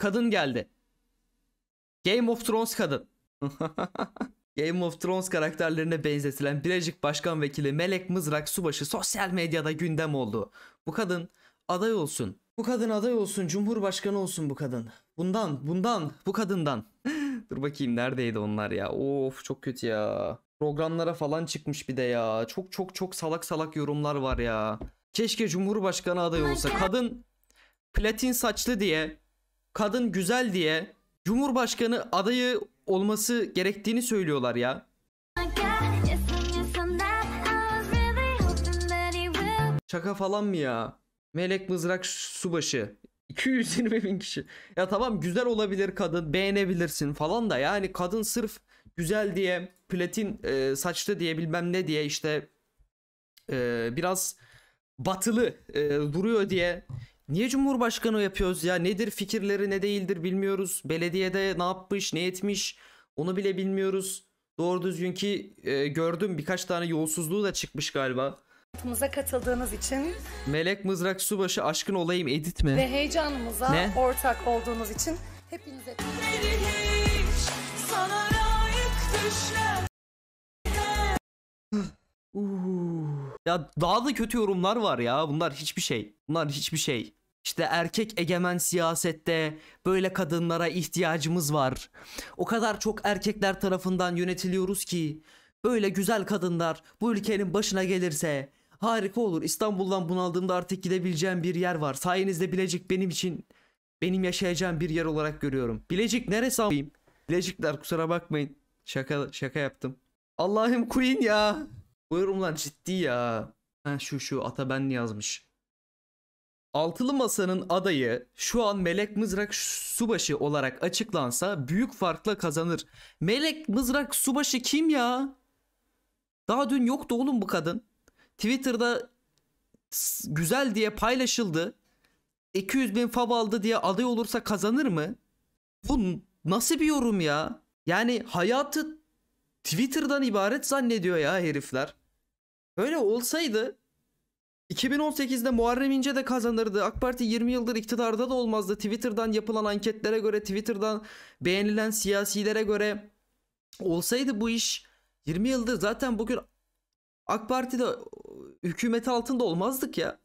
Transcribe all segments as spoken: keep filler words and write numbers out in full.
kadın geldi. Game of Thrones kadın. Game of Thrones karakterlerine benzetilen Bilecik Başkan Vekili Melek Mızrak Subaşı sosyal medyada gündem oldu. Bu kadın aday olsun. Bu kadın aday olsun. Cumhurbaşkanı olsun bu kadın. Bundan, bundan, bu kadından. Dur bakayım neredeydi onlar ya. Of çok kötü ya. Programlara falan çıkmış bir de ya. Çok çok çok salak salak yorumlar var ya. Keşke Cumhurbaşkanı adayı olsa. Kadın platin saçlı diye, kadın güzel diye Cumhurbaşkanı adayı olması gerektiğini söylüyorlar ya. Şaka falan mı ya? Melek Mızrak Subaşı. iki yüz yirmi bin kişi. Ya tamam güzel olabilir kadın, beğenebilirsin falan da yani kadın sırf güzel diye, platin e, saçlı diye bilmem ne diye işte e, biraz batılı e, duruyor diye niye Cumhurbaşkanı yapıyoruz ya? Nedir fikirleri, ne değildir bilmiyoruz. Belediyede ne yapmış, ne etmiş onu bile bilmiyoruz. Doğru düzgün ki e, gördüm birkaç tane yolsuzluğu da çıkmış galiba. Hayatımıza katıldığınız için Melek Mızrak Subaşı aşkın olayım edit mi? ve heyecanımıza Ne? ortak olduğunuz için hepinize Uuu. Ya daha da kötü yorumlar var ya. Bunlar hiçbir şey. Bunlar hiçbir şey. İşte erkek egemen siyasette böyle kadınlara ihtiyacımız var. O kadar çok erkekler tarafından yönetiliyoruz ki böyle güzel kadınlar bu ülkenin başına gelirse harika olur. İstanbul'dan bunaldığımda artık gidebileceğim bir yer var. Sayenizde Bilecik benim için, benim yaşayacağım bir yer olarak görüyorum. Bilecik neresi a**ayım? Bilecikler kusura bakmayın. Şaka şaka yaptım. Allah'ım Queen ya. Bu yorumlar ciddi ya. Ha, şu şu Ataben yazmış. Altılı Masa'nın adayı şu an Melek Mızrak Subaşı olarak açıklansa büyük farkla kazanır. Melek Mızrak Subaşı kim ya? Daha dün yoktu oğlum bu kadın. Twitter'da güzel diye paylaşıldı. iki yüz bin fav aldı diye aday olursa kazanır mı? Bu nasıl bir yorum ya? Yani hayatı Twitter'dan ibaret zannediyor ya herifler. Öyle olsaydı iki bin on sekizde Muharrem İnce de kazanırdı. AK Parti yirmi yıldır iktidarda da olmazdı. Twitter'dan yapılan anketlere göre, Twitter'dan beğenilen siyasilere göre olsaydı bu iş yirmi yıldır zaten bugün AK Parti'de hükümeti altında olmazdık ya.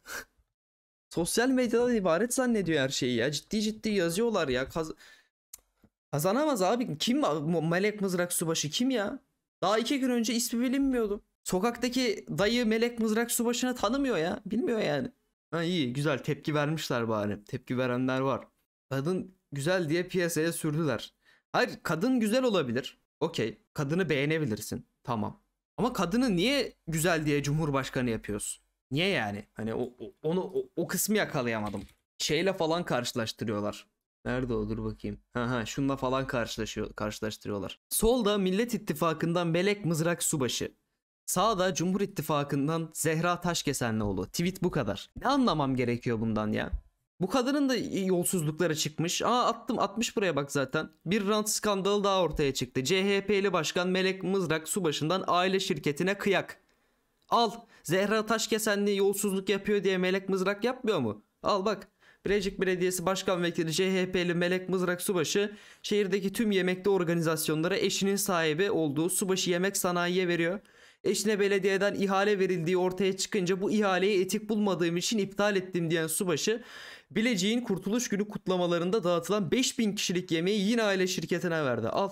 Sosyal medyadan ibaret zannediyor her şeyi ya. Ciddi ciddi yazıyorlar ya. Kaz Kazanamaz abi. Kim Melek Mızrak Subaşı kim ya? Daha iki gün önce ismi bilinmiyordu. Sokaktaki dayı Melek Mızrak Subaşı'nı tanımıyor ya. Bilmiyor yani. Ha iyi güzel tepki vermişler bari. Tepki verenler var. Kadın güzel diye piyasaya sürdüler. Hayır kadın güzel olabilir. Okey. Kadını beğenebilirsin. Tamam. Ama kadını niye güzel diye Cumhurbaşkanı yapıyorsun? Niye yani? Hani o, o onu o, o kısmı yakalayamadım. Şeyle falan karşılaştırıyorlar. Nerede o? Dur bakayım. Ha ha şununla falan karşılaşıyor, karşılaştırıyorlar. Solda Millet İttifakı'ndan Melek Mızrak Subaşı. Sağda Cumhur İttifakı'ndan Zehra Taşkesenlioğlu. Tweet bu kadar. Ne anlamam gerekiyor bundan ya? Bu kadının da yolsuzlukları çıkmış. Aa attım atmış buraya bak zaten. Bir rant skandalı daha ortaya çıktı. C H P'li başkan Melek Mızrak Subaşı'ndan aile şirketine kıyak. Al. Zehra Taşkesenli yolsuzluk yapıyor diye Melek Mızrak yapmıyor mu? Al bak. Bilecik Belediyesi Başkan Vekili C H P'li Melek Mızrak Subaşı şehirdeki tüm yemekli organizasyonlara eşinin sahibi olduğu Subaşı Yemek Sanayi'ye veriyor. Eşine belediyeden ihale verildiği ortaya çıkınca bu ihaleyi etik bulmadığım için iptal ettim diyen Subaşı, Bilecik'in Kurtuluş Günü kutlamalarında dağıtılan beş bin kişilik yemeği yine aile şirketine verdi. Al.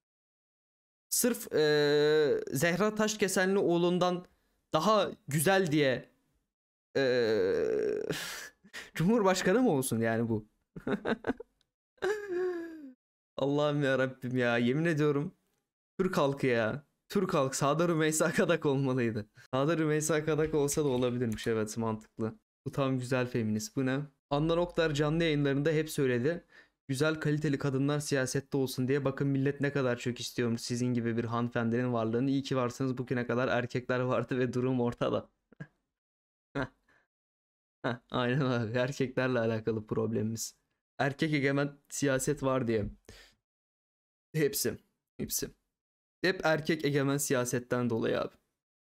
Sırf ee, Zehra Taşkesenlioğlu'ndan daha güzel diye ee, Cumhurbaşkanı mı olsun yani bu? Allah'ım ya Rabbim ya, yemin ediyorum Türk halkı ya. Türk halkı sağda Rümeysa Kadak olmalıydı. Sağda Rümeysa Kadak olsa da olabilirmiş, evet, mantıklı. Bu tam güzel feminist. Bu ne? Handan Oktar canlı yayınlarında hep söyledi. Güzel kaliteli kadınlar siyasette olsun diye. Bakın millet ne kadar çok istiyormuş sizin gibi bir hanımefendinin varlığını. İyi ki varsınız, bugüne kadar erkekler vardı ve durum ortada. Aynen abi, erkeklerle alakalı problemimiz. Erkek egemen siyaset var diye. Hepsi. Hepsi. Hep erkek egemen siyasetten dolayı abi.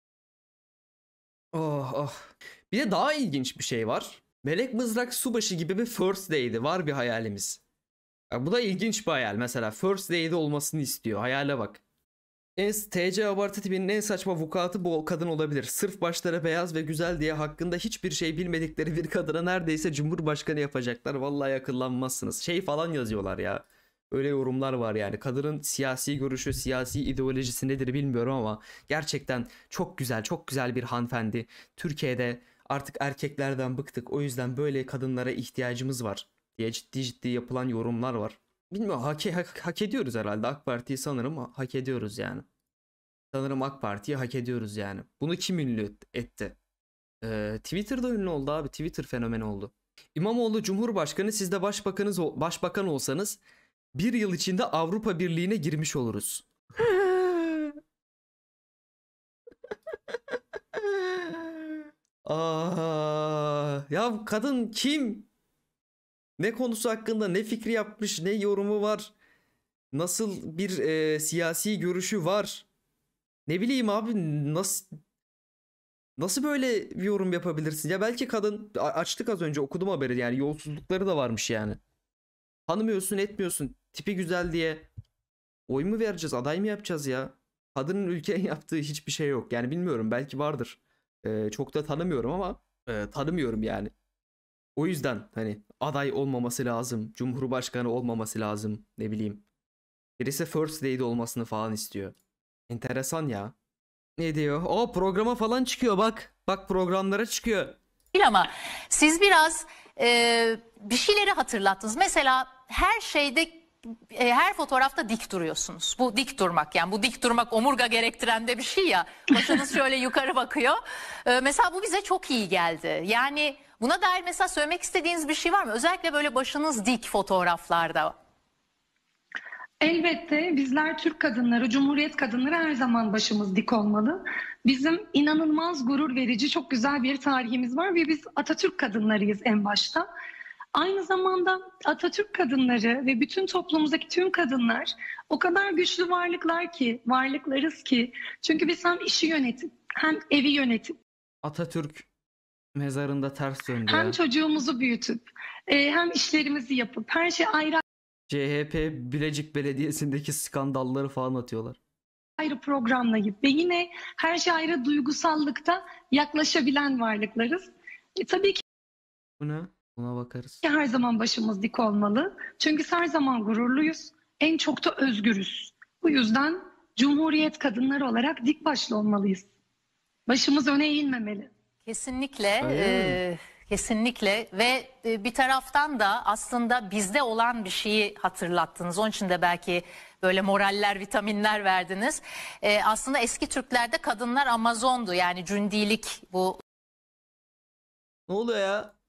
Oh oh. Bir de daha ilginç bir şey var. Melek Mızrak Subaşı gibi bir first day'di. Var bir hayalimiz. Ya bu da ilginç bir hayal. Mesela First Lady'de olmasını istiyor. Hayale bak. En, T C abartı tipinin en saçma vukuatı bu kadın olabilir. Sırf başları beyaz ve güzel diye hakkında hiçbir şey bilmedikleri bir kadına neredeyse cumhurbaşkanı yapacaklar. Vallahi akıllanmazsınız. Şey falan yazıyorlar ya. Öyle yorumlar var yani. Kadının siyasi görüşü, siyasi ideolojisi nedir bilmiyorum ama gerçekten çok güzel, çok güzel bir hanımefendi. Türkiye'de artık erkeklerden bıktık. O yüzden böyle kadınlara ihtiyacımız var diye ciddi ciddi yapılan yorumlar var. Bilmiyorum, hak, hak, hak ediyoruz herhalde. AK Parti'yi sanırım hak ediyoruz yani. Sanırım AK Parti'yi hak ediyoruz yani. Bunu kim ünlü etti? Ee, Twitter'da ünlü oldu abi. Twitter fenomeni oldu. İmamoğlu Cumhurbaşkanı, siz de başbakanız, başbakan olsanız bir yıl içinde Avrupa Birliği'ne girmiş oluruz. Aa, ya kadın kim? Ne konusu hakkında ne fikri yapmış, ne yorumu var? Nasıl bir e, siyasi görüşü var? Ne bileyim abi, nasıl nasıl böyle bir yorum yapabilirsin? Ya belki kadın, a- açtık az önce, okudum haberi, yani yolsuzlukları da varmış yani. Tanımıyorsun, etmiyorsun. Tipi güzel diye oy mu vereceğiz, aday mı yapacağız ya? Kadının ülkeye yaptığı hiçbir şey yok. Yani bilmiyorum, belki vardır. Ee, çok da tanımıyorum ama e, tanımıyorum yani. O yüzden hani aday olmaması lazım. Cumhurbaşkanı olmaması lazım. Ne bileyim. Birisi First Lady olmasını falan istiyor. Enteresan ya. Ne diyor? O programa falan çıkıyor bak. Bak programlara çıkıyor. Değil ama siz biraz e, bir şeyleri hatırlattınız. Mesela her şeyde, e, her fotoğrafta dik duruyorsunuz. Bu dik durmak, yani bu dik durmak omurga gerektiren de bir şey ya. Başınız şöyle yukarı bakıyor. E, mesela bu bize çok iyi geldi. Yani buna dair mesela söylemek istediğiniz bir şey var mı? Özellikle böyle başınız dik fotoğraflarda. Elbette bizler Türk kadınları, Cumhuriyet kadınları her zaman başımız dik olmalı. Bizim inanılmaz gurur verici, çok güzel bir tarihimiz var ve biz Atatürk kadınlarıyız en başta. Aynı zamanda Atatürk kadınları ve bütün toplumumuzdaki tüm kadınlar o kadar güçlü varlıklar ki, varlıklarız ki. Çünkü biz hem işi yönetip hem evi yönetip Atatürk mezarında ters döndü hem ya. çocuğumuzu büyütüp e, hem işlerimizi yapıp her şey ayrı C H P Bilecik Belediyesi'ndeki skandalları falan atıyorlar. ayrı programlayıp ve yine her şey ayrı duygusallıkta yaklaşabilen varlıklarız. E, tabii ki Bu ne? Buna bakarız. her zaman başımız dik olmalı. Çünkü her zaman gururluyuz. En çok da özgürüz. Bu yüzden Cumhuriyet kadınları olarak dik başlı olmalıyız. Başımız öne eğilmemeli. Kesinlikle, Öyle e, kesinlikle ve e, bir taraftan da aslında bizde olan bir şeyi hatırlattınız. Onun için de belki böyle moraller, vitaminler verdiniz. E, aslında eski Türklerde kadınlar Amazondu, yani cündilik, bu Ne oluyor ya?